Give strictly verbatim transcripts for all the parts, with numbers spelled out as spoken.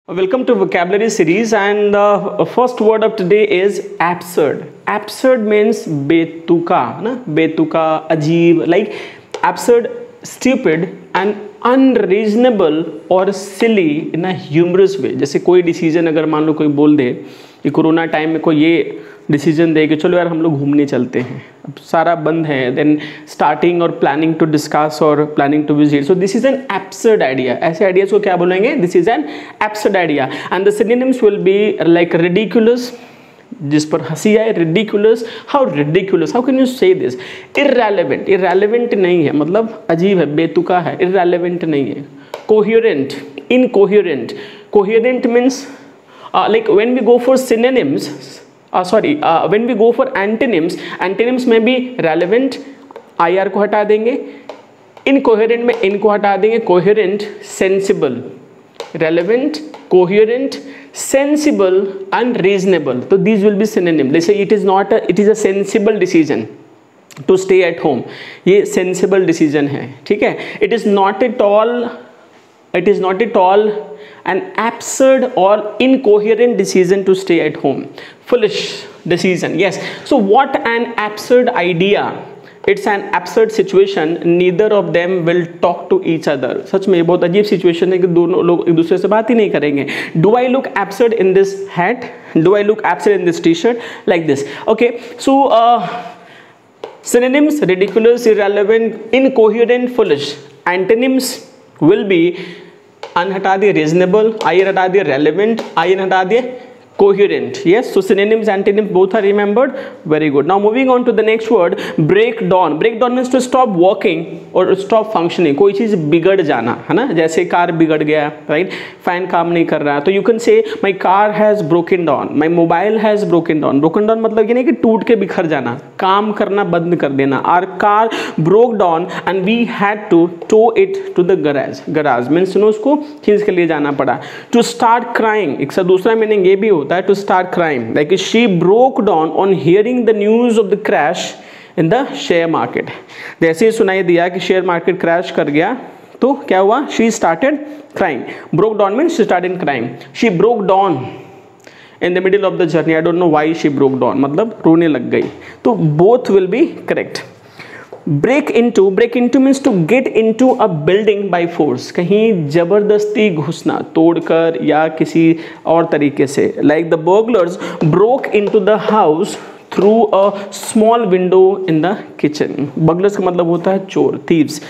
Welcome to vocabulary series, and the first word of today is absurd. Absurd means बेतुका, ना बेतुका, अजीब, like absurd, stupid and unreasonable or silly in a humorous way. जैसे कोई decision अगर मान लो कोई बोल दे कि कोरोना टाइम में कोई ये डिसीजन दे कि चलो यार हम लोग घूमने चलते हैं, अब सारा बंद है, देन स्टार्टिंग और प्लानिंग टू डिस्कस और planning to visit, so this is an absurd idea. ऐसे आइडियाज को क्या बोलेंगे? This is an absurd idea. And the synonyms will be like ridiculous, जिस पर हंसी आए, ridiculous. How ridiculous, how can you say this? Irrelevant, irrelevant नहीं है, मतलब अजीब है, बेतुका है, इररेलेवेंट नहीं है. Coherent, incoherent. Coherent means like when we go for synonyms, Uh, sorry, uh, when we go for antonyms, antonyms में भी relevant I R को हटा देंगे, incoherent में in को हटा देंगे, coherent, sensible, relevant, coherent, sensible and reasonable. तो these will be synonym. They say it is not a, it is a sensible decision to stay at home. ये sensible decision है, ठीक है. It is not at all, it is not at all an absurd or incoherent decision to stay at home. Foolish decision, yes. So what an absurd idea, it's an absurd situation, neither of them will talk to each other. सच में बहुत अजीब situation है कि दोनों लोग एक दूसरे से बात ही नहीं करेंगे. Do I look absurd in this hat? Do I look absurd in this t-shirt? Like this. Okay, so uh, synonyms: ridiculous, irrelevant, incoherent, foolish. Antonyms will be अन हटा दिए reasonable, आई हटा दिए relevant, आई हटा दिए coherent. Yes, so synonyms, antonyms both are remembered. Very good. Now moving on to the next word, breakdown. Breakdown means to stop working or stop functioning. कोई चीज़ बिगड़ जाना, है ना. जैसे कार बिगड़ गया, right? फैन काम नहीं कर रहा, तो you can say my car has broken down, my mobile has broken down. broken down मतलब ये नहीं कि टूट के बिखर जाना, काम करना बंद कर देना. Our car broke down and we had to tow it to the garage. garage means सुनो उसको खींच के लिए जाना पड़ा. To start crying, एक सा दूसरा मीनिंग ये भी that to start crying, like she broke down on hearing the news of the crash in the share market. जैसे ही सुनाई दिया कि शेयर मार्केट क्रैश कर गया तो क्या हुआ? she started crying. broke down means she started crying. she broke down in the middle of the journey. I don't know why she broke down, मतलब रोने लग गई. तो both will be correct. break into, break into means to get into a building by force. कहीं जबरदस्ती घुसना, तोड़कर या किसी और तरीके से. like the burglars broke into the house through a small window in the kitchen. burglars का मतलब होता है चोर, thieves.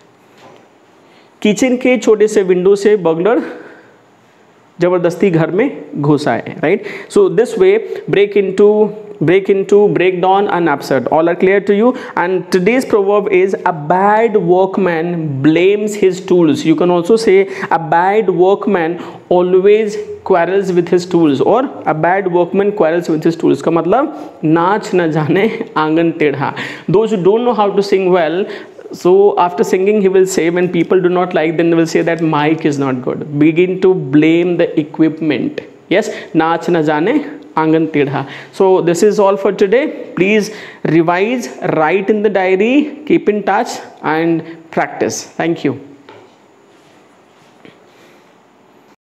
किचन के छोटे से विंडो से बर्गलर जबरदस्ती घर में घुस आए, right. So this way break into, break into, break down and absurd, all are clear to you. And today's proverb is a bad workman blames his tools. You can also say a bad workman always quarrels with his tools, or a bad workman quarrels with his tools. का मतलब नाच न जाने आंगन टेढ़ा. Those who don't know how to sing well, so after singing he will say, when people do not like, then they will say that mic is not good. Begin to blame the equipment. Yes, नाच न जाने आंगन टेढ़ा. So this is all for today. Please revise, write in the diary, keep in touch and practice. Thank you.